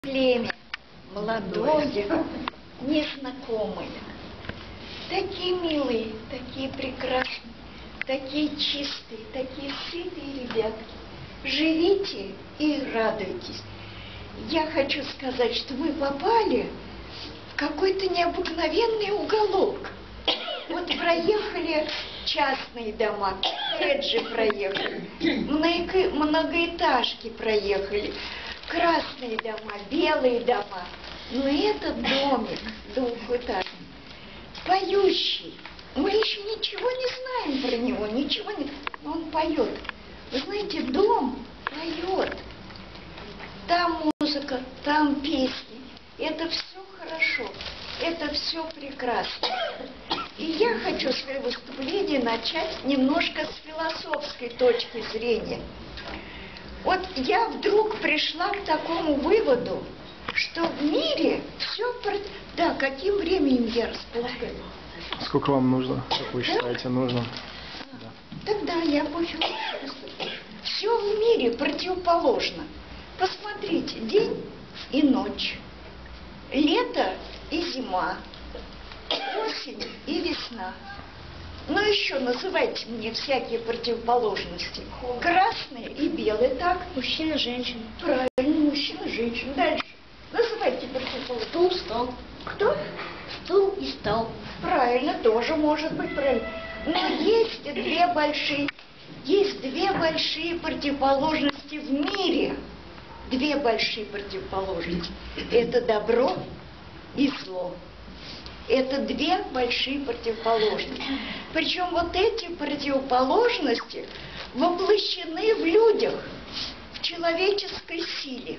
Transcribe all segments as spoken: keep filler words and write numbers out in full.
Племя молодое, незнакомое. Такие милые, такие прекрасные, такие чистые, такие сытые ребятки. Живите и радуйтесь. Я хочу сказать, что мы попали в какой-то необыкновенный уголок. Вот проехали частные дома, коттеджи проехали, много, многоэтажки проехали, красные дома, белые дома. Но этот домик двухэтажный, поющий, мы еще ничего не знаем про него, ничего не... Но он поет. Вы знаете, дом поет. Там музыка, там песни. Это все хорошо, это все прекрасно. И я хочу свое выступление начать немножко с философской точки зрения. Вот я вдруг пришла к такому выводу, что в мире все... Да, каким временем я располагаю? Сколько вам нужно? Как вы считаете, нужно? Да. Тогда я хочу. Все в мире противоположно. Посмотрите, день и ночь, лето и зима, осень и весна. Ну еще называйте мне всякие противоположности. Красные и белые, так? Мужчина, женщина. Правильно, мужчина, женщина. Дальше. Называйте противоположности. Стул, стол. Кто? Стул и стол. Правильно, тоже может быть правильно. Но есть две большие, есть две большие противоположности в мире. Две большие противоположности. Это добро и зло. Это две большие противоположности. Причем вот эти противоположности воплощены в людях, в человеческой силе.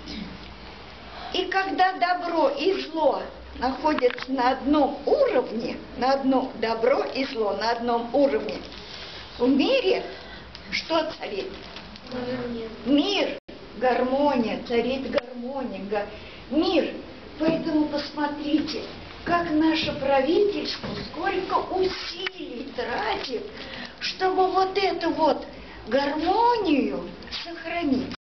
И когда добро и зло находятся на одном уровне, на одном добро и зло на одном уровне, в мире что царит? Мир, гармония, царит гармония, мир. Поэтому посмотрите, как наше правительство сколько усилий тратит, чтобы вот эту вот гармонию сохранить.